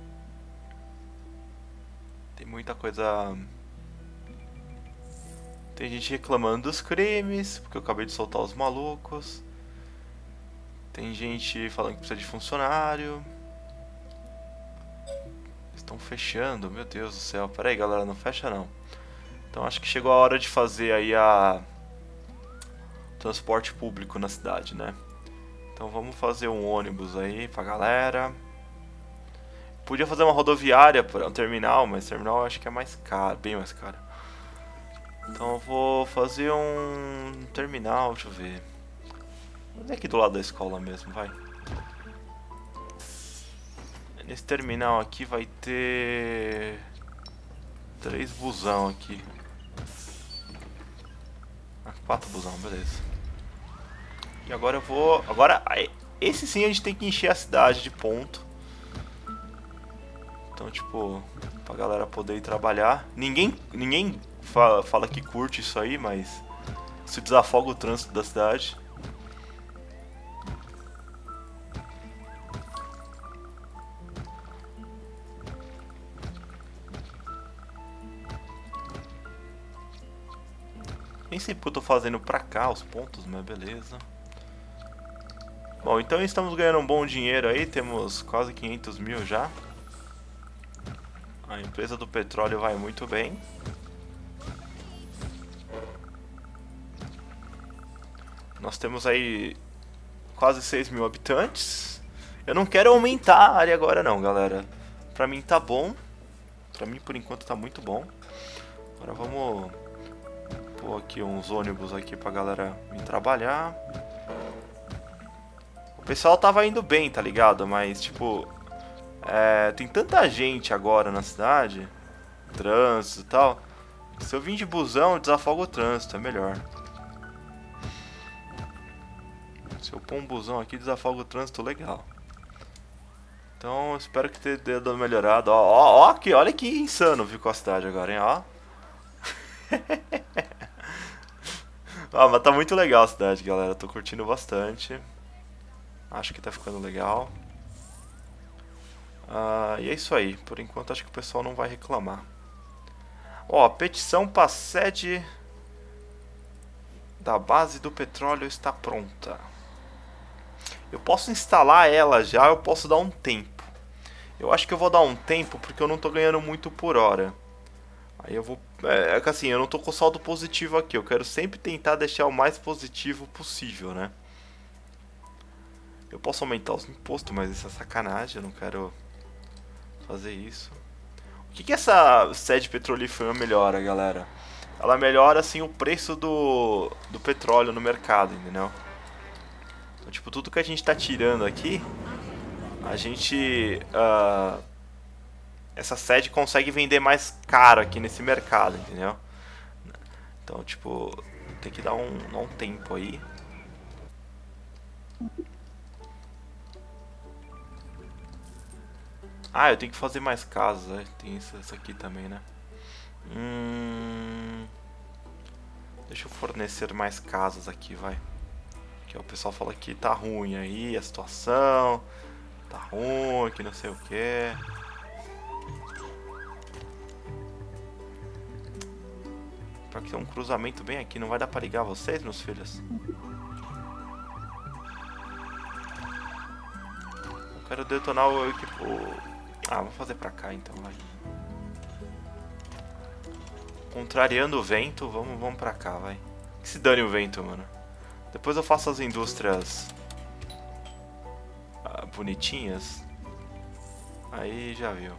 Tem muita coisa Tem gente reclamando dos crimes, porque eu acabei de soltar os malucos. Tem gente falando que precisa de funcionário. Estão fechando, meu Deus do céu. Pera aí, galera, não fecha não. Então acho que chegou a hora de fazer aí a transporte público na cidade, né? Então vamos fazer um ônibus aí pra galera. Podia fazer uma rodoviária para um terminal, mas terminal eu acho que é mais caro, bem mais caro. Então eu vou fazer um terminal, deixa eu ver. Onde é aqui do lado da escola mesmo, vai. Nesse terminal aqui vai ter 3 busão aqui. 4 busão, beleza. E agora eu vou... Agora, esse sim a gente tem que encher a cidade de ponto. Então, tipo, pra galera poder ir trabalhar. Ninguém fala que curte isso aí, mas isso desafoga o trânsito da cidade. Nem sei porque eu tô fazendo pra cá os pontos, mas beleza. Bom, então estamos ganhando um bom dinheiro aí, temos quase 500 mil já. A empresa do petróleo vai muito bem. Nós temos aí quase 6 mil habitantes. Eu não quero aumentar a área agora não, galera. Pra mim tá bom. Pra mim por enquanto tá muito bom. Agora vamos pôr aqui uns ônibus aqui pra galera vir trabalhar. O pessoal tava indo bem, tá ligado? Mas tipo, tem tanta gente agora na cidade, trânsito e tal. Se eu vim de busão, eu desafogo o trânsito, é melhor. Se eu pôr um busão aqui, desafoga o trânsito legal. Então, eu espero que tenha dado uma melhorada. Ó, aqui, olha que insano ficou a cidade agora, hein, ó. Mas tá muito legal a cidade, galera. Tô curtindo bastante. Acho que tá ficando legal. E é isso aí. Por enquanto, acho que o pessoal não vai reclamar. Ó, a petição pra sede da base do petróleo está pronta. Eu posso instalar ela já, eu posso dar um tempo. Eu acho que eu vou dar um tempo porque eu não tô ganhando muito por hora. Aí eu vou... É que assim, eu não tô com saldo positivo aqui. Eu quero sempre tentar deixar o mais positivo possível, né? Eu posso aumentar os impostos, mas isso é sacanagem. Eu não quero fazer isso. O que essa sede petrolífera melhora, galera? Ela melhora, assim, o preço do petróleo no mercado, entendeu? Então, tipo, tudo que a gente tá tirando aqui, a gente... essa sede consegue vender mais caro aqui nesse mercado, entendeu? Então, tipo, tem que dar um tempo aí. Eu tenho que fazer mais casas, né? Tem isso aqui também, né? Deixa eu fornecer mais casas aqui, vai. Que o pessoal fala que tá ruim aí a situação. Tá ruim, que não sei o que. Pra que tem um cruzamento bem aqui, não vai dar pra ligar vocês, meus filhos? Eu quero detonar o equipo... vou fazer pra cá então, vai. Contrariando o vento, vamos pra cá, vai. Que se dane o vento, mano. Depois eu faço as indústrias bonitinhas. Aí já viu.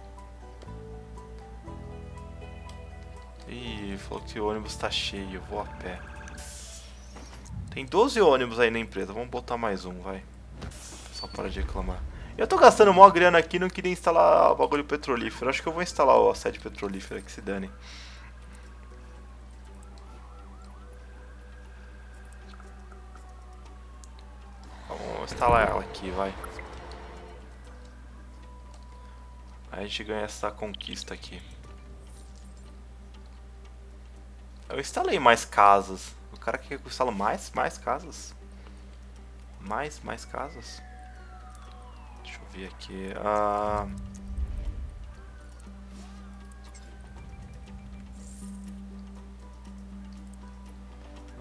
Ih, falou que o ônibus tá cheio, eu vou a pé. Tem 12 ônibus aí na empresa, vamos botar mais um, vai. Só para de reclamar. Eu tô gastando mó grana aqui, não queria instalar o bagulho petrolífero. Acho que eu vou instalar a sede petrolífera, que se dane. Vamos instalar ela aqui, vai. Aí a gente ganha essa conquista aqui. Eu instalei mais casas. O cara quer que eu instale mais casas. Mais casas. Deixa eu ver aqui.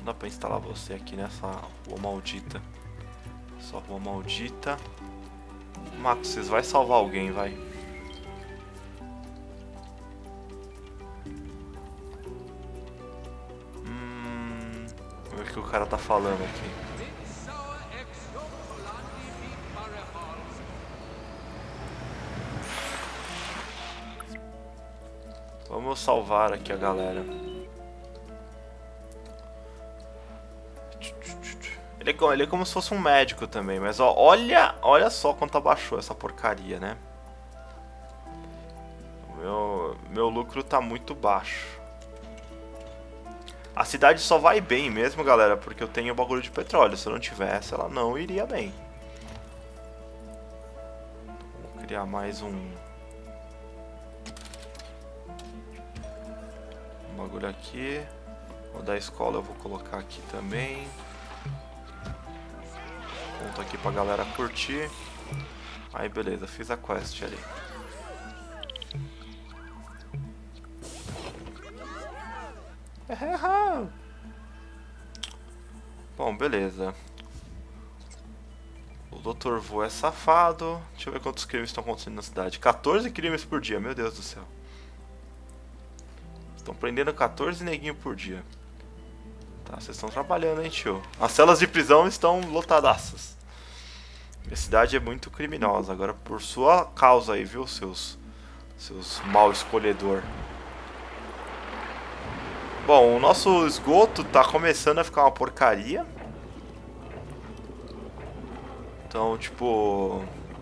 Não dá pra instalar você aqui nessa rua maldita. Só rua maldita. Max, vocês vai salvar alguém, vai. Vamos ver o que o cara tá falando aqui. Vamos salvar aqui a galera. Ele é como se fosse um médico também, mas ó, olha só quanto abaixou essa porcaria, né? Meu lucro tá muito baixo. A cidade só vai bem mesmo, galera, porque eu tenho bagulho de petróleo. Se eu não tivesse, ela não iria bem. Vou criar mais um bagulho aqui. O da escola eu vou colocar aqui também. Ponto aqui pra galera curtir. Aí beleza, fiz a quest ali. Bom, beleza. O Dr. Vô é safado. Deixa eu ver quantos crimes estão acontecendo na cidade. 14 crimes por dia, meu Deus do céu. Estão prendendo 14 neguinhos por dia. Tá, vocês estão trabalhando, hein, tio? As celas de prisão estão lotadaças. Minha cidade é muito criminosa. Agora por sua causa aí, viu, seus mal escolhedor. Bom, o nosso esgoto tá começando a ficar uma porcaria. Então, tipo...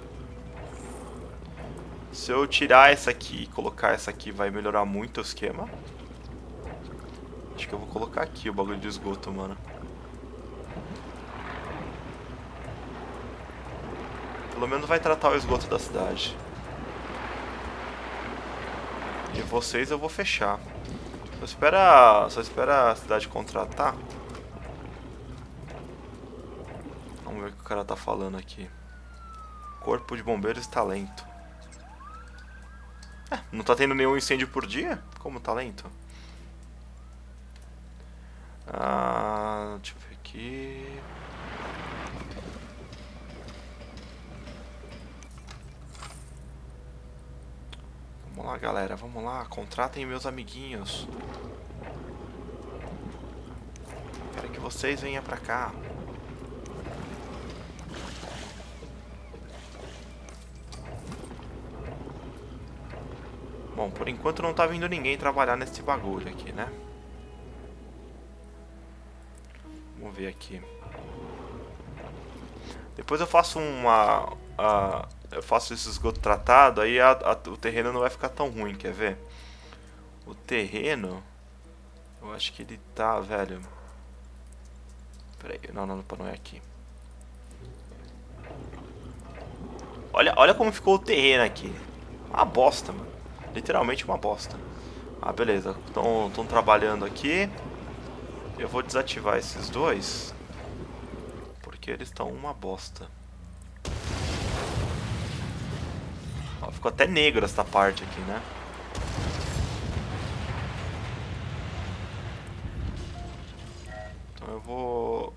se eu tirar essa aqui e colocar essa aqui, vai melhorar muito o esquema. Acho que eu vou colocar aqui o bagulho de esgoto, mano. Pelo menos vai tratar o esgoto da cidade. E vocês eu vou fechar. Só espera a cidade contratar. Vamos ver o que o cara tá falando aqui. Corpo de bombeiros está lento. Não tá tendo nenhum incêndio por dia? Como tá lento? Deixa eu ver aqui. Vamos lá, galera, vamos lá. Contratem meus amiguinhos. Quero que vocês venham pra cá. Bom, por enquanto não tá vindo ninguém trabalhar nesse bagulho aqui, né? Vamos ver aqui. Depois eu faço eu faço esse esgoto tratado, aí o terreno não vai ficar tão ruim, quer ver? O terreno... eu acho que ele tá, velho... pera aí, não é aqui. Olha como ficou o terreno aqui. Uma bosta, mano. Literalmente uma bosta. Beleza. Estão trabalhando aqui. Eu vou desativar esses dois. Porque eles estão uma bosta. Ó, ficou até negro essa parte aqui, né? Então eu vou...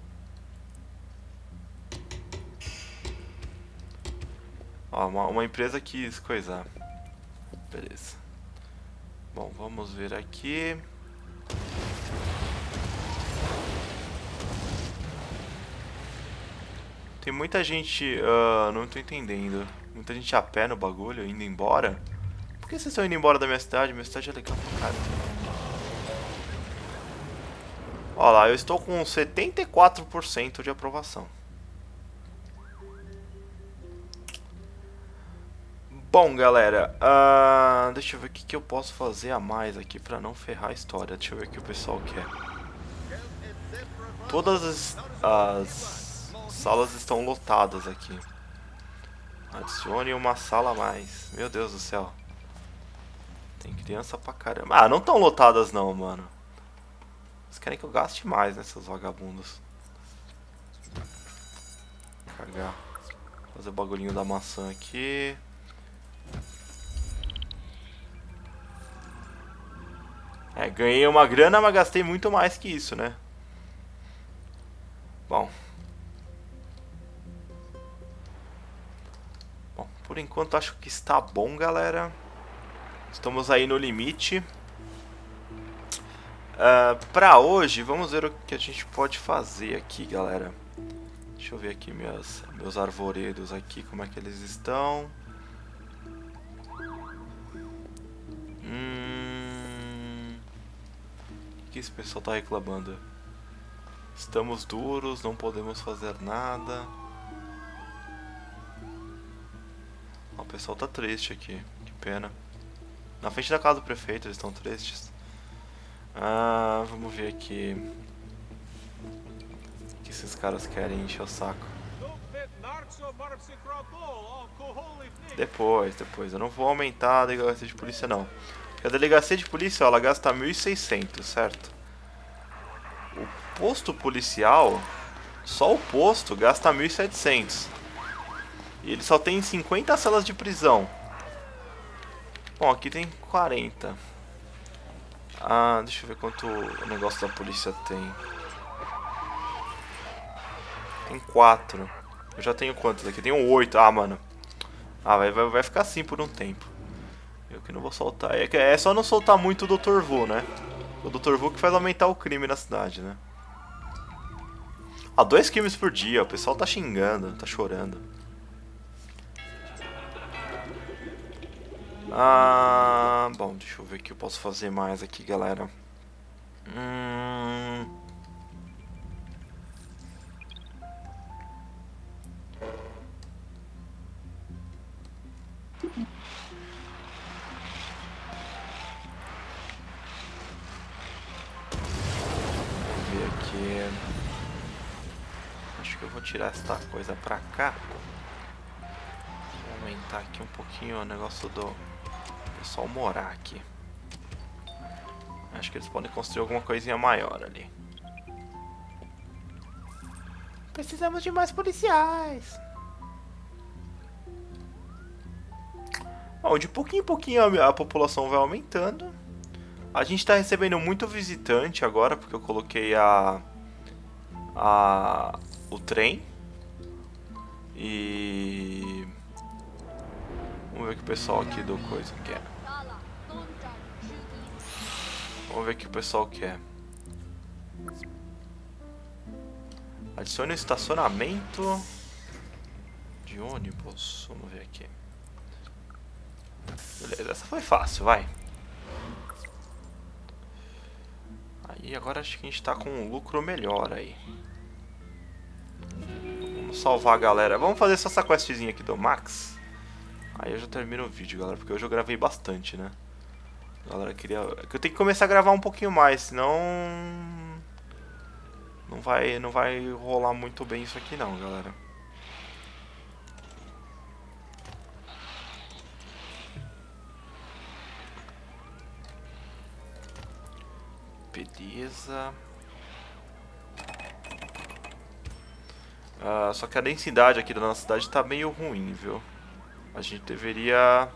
ó, uma empresa quis coisar. Beleza. Bom, vamos ver aqui. Tem muita gente... não tô entendendo. Muita gente a pé no bagulho, indo embora. Por que vocês estão indo embora da minha cidade? Minha cidade é legal pra caramba. Olha lá, eu estou com 74% de aprovação. Bom, galera, deixa eu ver o que eu posso fazer a mais aqui pra não ferrar a história. Deixa eu ver o que o pessoal quer. Todas as salas estão lotadas aqui. Adicione uma sala a mais. Meu Deus do céu. Tem criança pra caramba. Não estão lotadas não, mano. Vocês querem que eu gaste mais, né, seus vagabundos. Cagar. Fazer o bagulhinho da maçã aqui. Ganhei uma grana, mas gastei muito mais que isso, né? Bom. Bom, por enquanto acho que está bom, galera. Estamos aí no limite. Pra hoje, vamos ver o que a gente pode fazer aqui, galera. Deixa eu ver aqui meus arvoredos aqui, como é que eles estão. O que esse pessoal tá reclamando? Estamos duros, não podemos fazer nada. O pessoal tá triste aqui, que pena. Na frente da casa do prefeito eles estão tristes. Vamos ver aqui. O que esses caras querem encher o saco? Depois. Eu não vou aumentar a delegacia de polícia, não. Porque a delegacia de polícia, ela gasta 1.600, certo? O posto policial, só o posto gasta 1.700. E ele só tem 50 celas de prisão. Bom, aqui tem 40. Deixa eu ver quanto o negócio da polícia tem. Tem 4. Eu já tenho quantos aqui? Tenho 8. Mano. Vai ficar assim por um tempo. Eu que não vou soltar. É só não soltar muito o Dr. Vu, né? O Dr. Vu que faz aumentar o crime na cidade, né? 2 crimes por dia. O pessoal tá xingando, tá chorando. Bom, deixa eu ver o que eu posso fazer mais aqui, galera. Vamos ver aqui. Acho que eu vou tirar esta coisa pra cá. Vou aumentar aqui um pouquinho o negócio do pessoal morar aqui. Acho que eles podem construir alguma coisinha maior ali. Precisamos de mais policiais. Bom, de pouquinho em pouquinho a população vai aumentando. A gente está recebendo muito visitante agora, porque eu coloquei o trem. E vamos ver o que o pessoal aqui do coisa quer. Vamos ver o que o pessoal quer. Adicione o estacionamento de ônibus. Vamos ver aqui. Beleza, essa foi fácil, vai. Aí agora acho que a gente tá com um lucro melhor aí. Vamos salvar a galera. Vamos fazer só essa questzinha aqui do Max. Aí eu já termino o vídeo, galera, porque hoje eu gravei bastante, né? A galera queria... Eu tenho que começar a gravar um pouquinho mais, senão... Não vai rolar muito bem isso aqui não, galera. Beleza. Só que a densidade aqui da nossa cidade tá meio ruim, viu? A gente deveria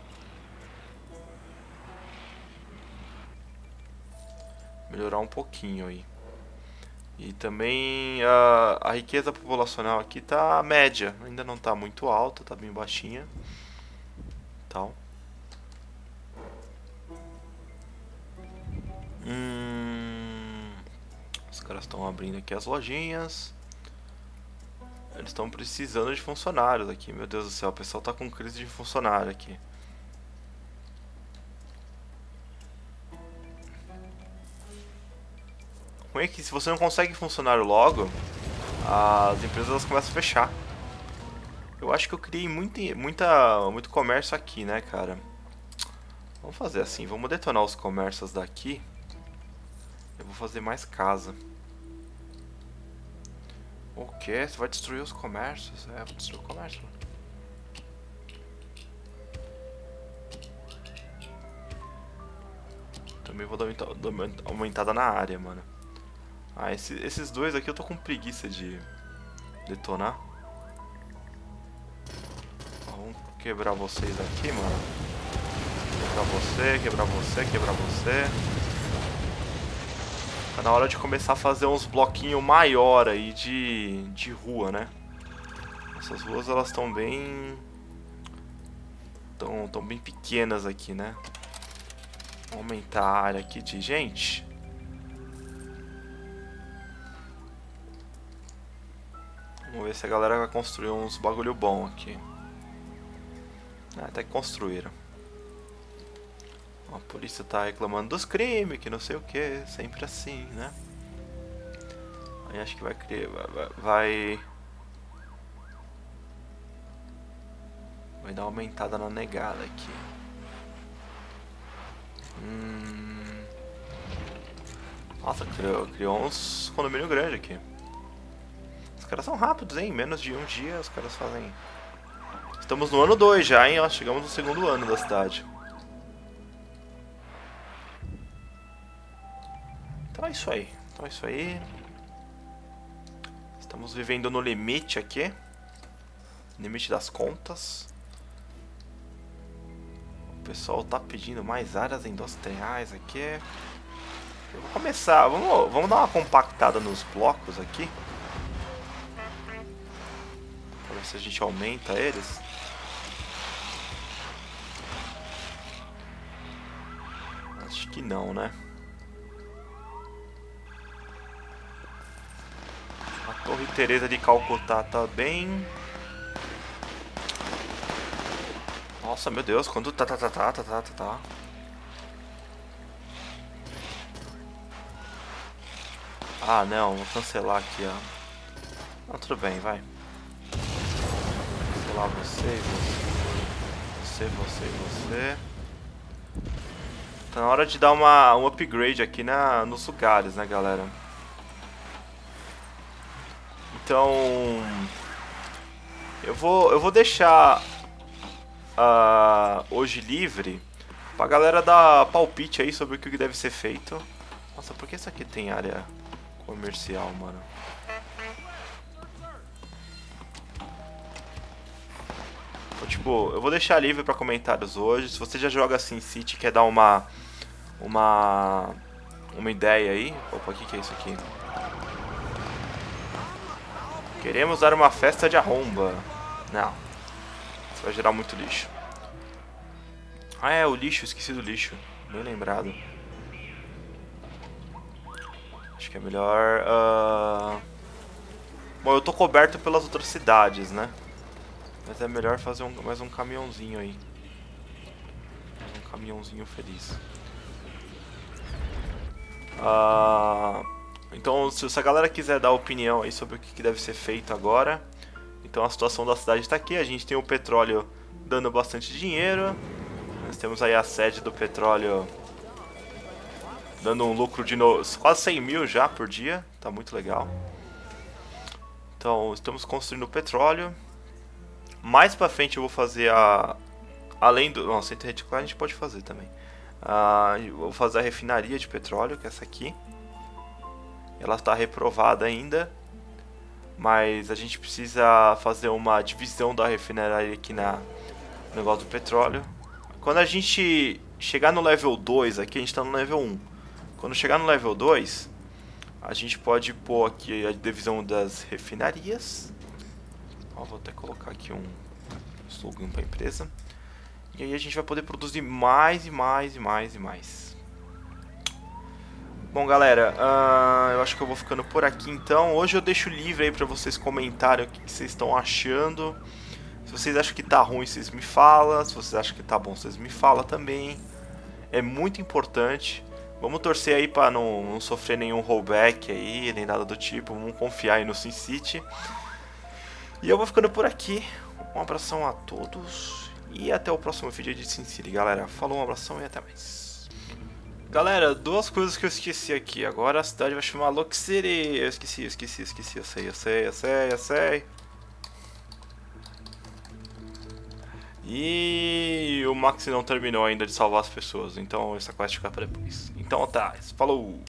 melhorar um pouquinho aí. E também a riqueza populacional aqui tá média, ainda não tá muito alta, tá bem baixinha. Tal. Os caras estão abrindo aqui as lojinhas. Eles estão precisando de funcionários aqui. Meu Deus do céu, o pessoal tá com crise de funcionário aqui. Ruim é que se você não consegue funcionário logo, as empresas elas começam a fechar. Eu acho que eu criei muito comércio aqui, né, cara? Vamos fazer assim, vamos detonar os comércios daqui. Eu vou fazer mais casa. O quê? Você vai destruir os comércios? Vou destruir o comércio. Também vou dar uma aumentada na área, mano. Esses dois aqui eu tô com preguiça de detonar. Vamos quebrar vocês aqui, mano. Quebrar você, quebrar você, quebrar você. Tá na hora de começar a fazer uns bloquinhos maior aí de rua, né? Essas ruas elas estão bem... Estão bem pequenas aqui, né? Vou aumentar a área aqui de gente. Vamos ver se a galera vai construir uns bagulho bom aqui. Até que construíram. A polícia tá reclamando dos crimes, que não sei o que, sempre assim, né? Aí acho que vai criar, vai dar uma aumentada na negada aqui. Nossa, criou uns condomínio grande aqui. Os caras são rápidos, hein? Em menos de um dia os caras fazem... Estamos no ano 2 já, hein? Ó, chegamos no segundo ano da cidade. Então é isso aí. Estamos vivendo no limite aqui. Limite das contas. O pessoal tá pedindo mais áreas industriais aqui. Eu vou começar, vamos dar uma compactada nos blocos aqui. Pra ver se a gente aumenta eles. Acho que não, né? A Torre Teresa de Calcutá tá bem... Nossa, meu Deus, quando tá. Ah, não, vou cancelar aqui, ó. Ah, tudo bem, vai. Cancelar você. Tá na hora de dar um upgrade aqui nos lugares, né, galera? Então... Eu vou deixar... hoje livre pra galera dar palpite aí sobre o que deve ser feito. Nossa, por que isso aqui tem área comercial, mano? Então, tipo, eu vou deixar livre pra comentários hoje. Se você já joga SimCity e quer dar uma ideia aí. Opa, o que é isso aqui? Queremos dar uma festa de arromba. Não. Isso vai gerar muito lixo. Ah, é, o lixo. Esqueci do lixo. Bem lembrado. Acho que é melhor... Bom, eu tô coberto pelas outras cidades, né? Mas é melhor fazer mais um caminhãozinho aí. Um caminhãozinho feliz. Então, se a galera quiser dar opinião aí sobre o que deve ser feito agora... Então a situação da cidade está aqui, a gente tem o petróleo dando bastante dinheiro. Nós temos aí a sede do petróleo dando um lucro de quase 100 mil já por dia, tá muito legal. Então estamos construindo o petróleo. Mais pra frente eu vou fazer além do... Não, centro reticular a gente pode fazer também. Eu vou fazer a refinaria de petróleo, que é essa aqui. Ela está reprovada ainda. Mas a gente precisa fazer uma divisão da refinaria aqui no negócio do petróleo. Quando a gente chegar no level 2 aqui, a gente está no level 1. Quando chegar no level 2, a gente pode pôr aqui a divisão das refinarias. Ó, vou até colocar aqui um slogan para a empresa. E aí a gente vai poder produzir mais e mais. Bom, galera, eu acho que eu vou ficando por aqui então. Hoje eu deixo livre aí pra vocês comentarem o que vocês estão achando. Se vocês acham que tá ruim, vocês me falam. Se vocês acham que tá bom, vocês me falam também. É muito importante. Vamos torcer aí pra não sofrer nenhum rollback aí, nem nada do tipo. Vamos confiar aí no SimCity. E eu vou ficando por aqui. Um abração a todos. E até o próximo vídeo de SimCity, galera. Falou, um abração e até mais. Galera, duas coisas que eu esqueci aqui. Agora a cidade vai chamar Lock City. Eu esqueci. Eu sei. E o Max não terminou ainda de salvar as pessoas. Então essa quest fica pra depois. Então tá, falou!